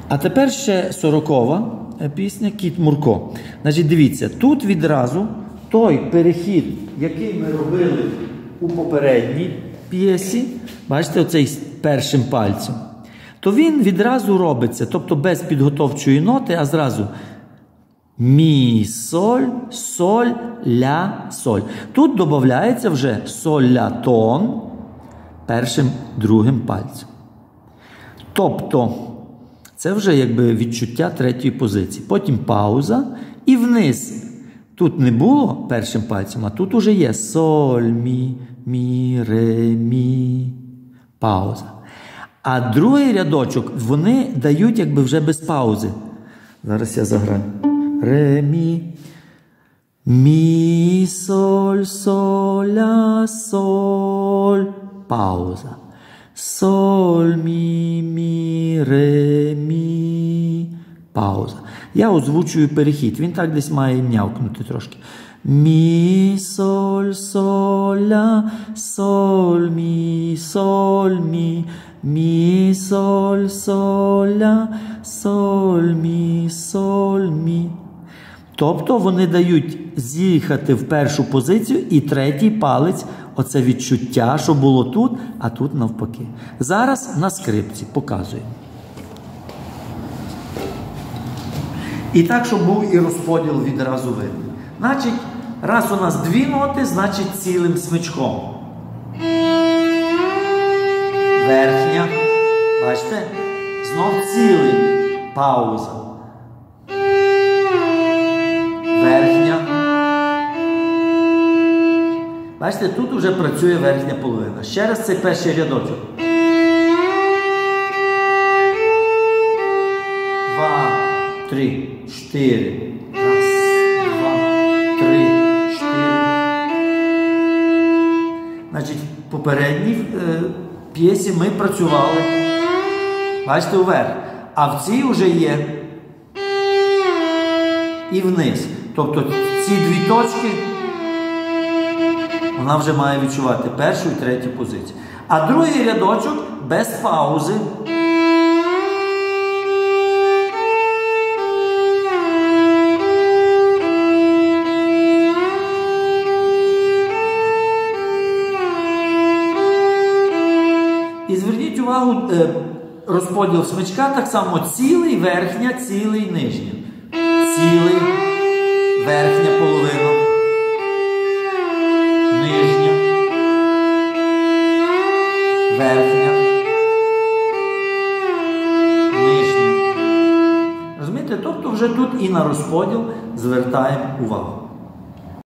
А тепер ще 40-ва пісня «Кіт Мурко». Значить, дивіться, тут відразу той перехід, який ми робили у попередній п'єсі, бачите, оцей з першим пальцем, то він відразу робиться, тобто без підготовчої ноти, а зразу мі, соль, соль, ля, соль. Тут додається вже соль, ля, тон першим, другим пальцем. Тобто, це вже якби відчуття третьої позиції. Потім пауза і вниз. Тут не було першим пальцем, а тут уже є соль, мі, мі, ре, мі. Пауза. А другий рядочок вони дають якби вже без паузи. Зараз я заграю. Ре, мі. Мі, соль, соль, ля, соль. Пауза. Соль, мі, мі, ре, мі. Пауза. Я озвучую перехід. Він так десь має м'явкнути трошки. Мі, соль, соль, ля, соль, мі, соль, мі. Мі, соль, соль, ля, соль, мі, соль, мі. Тобто вони дають з'їхати в першу позицію і третій палець, оце відчуття, що було тут, а тут навпаки. Зараз на скрипці показуємо. І так, щоб був і розподіл відразу видно. Значить, раз у нас дві ноти, значить цілим смичком. Верхня, бачите, знов цілий, пауза. Верхня. Бачите, тут вже працює верхня половина. Ще раз цей перший рядочок. 2, 3, 4. Раз, 2, 3, 4. Значить, в попередній п'єсі ми працювали, бачите, вверх. А в цій вже є і вниз. Тобто ці дві точки вона вже має відчувати першу і третю позицію. А другий рядочок без паузи. І зверніть увагу, розподіл смичка так само цілий, верхня, цілий, нижня. Цілий, верхня половина, нижня, верхня, нижня. Розумієте? Тобто вже тут і на розподіл звертаємо увагу.